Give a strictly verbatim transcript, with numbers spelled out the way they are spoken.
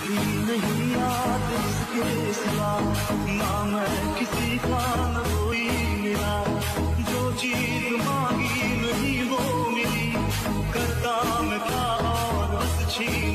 नहीं याद इसके सिवा, ना मैं किसी का न कोई मिला। जो चीज मांगी नहीं वो मिली, करता मैं था और बस छीन